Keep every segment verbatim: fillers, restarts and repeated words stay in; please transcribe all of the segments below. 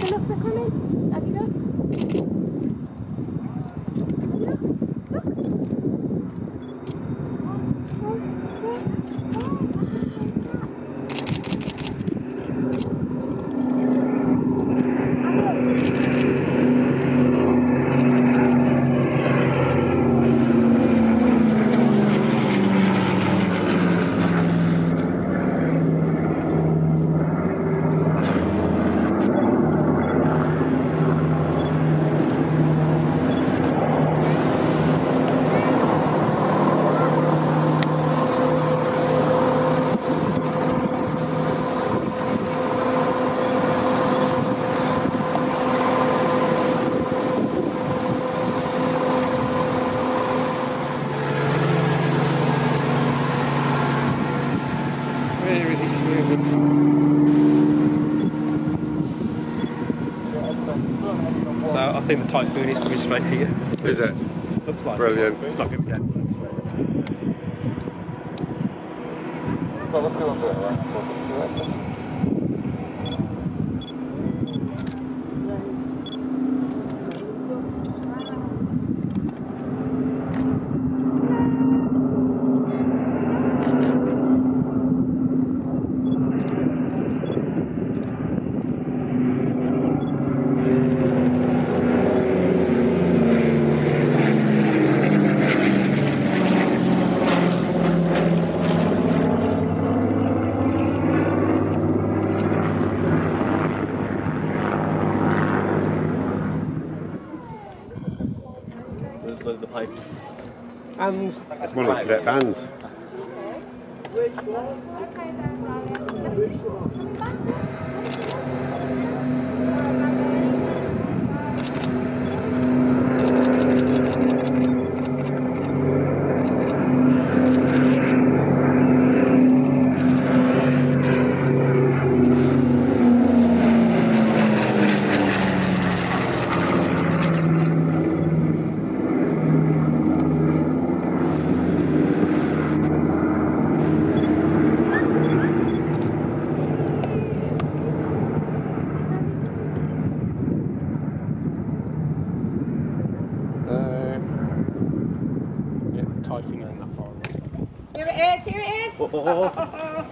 the look, they're coming. Have you look? Have you look? Where is he smoothed? So I think the Typhoon is coming straight here. Is it? Looks like Brilliant. It's not going to be dead. Those are the pipes. And It's one of the cadet bands. Typhoon isn't that far away. Here it is, here it is! Oh, oh, oh.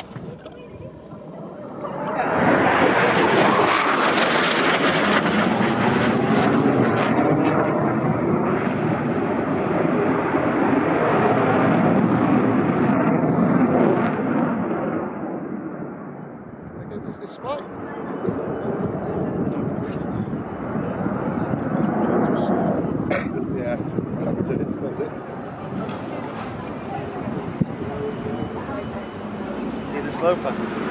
Is this spot? Yeah, that's it. See the slow passage?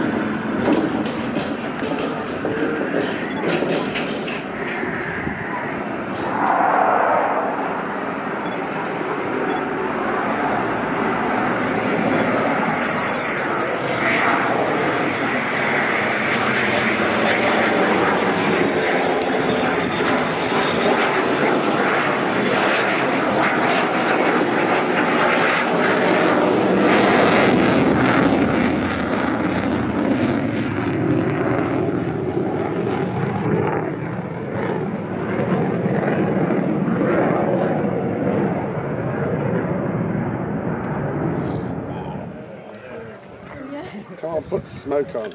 Come on, put smoke on.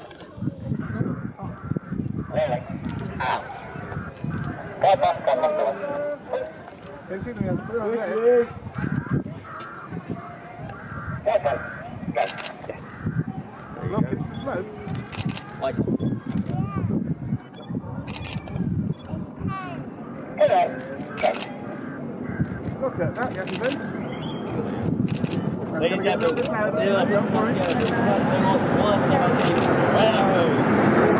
Really? Out. Basically, that's pretty okay. Yes. Look, it's the smoke. Like, Look at that, gentlemen. ladies and gentlemen,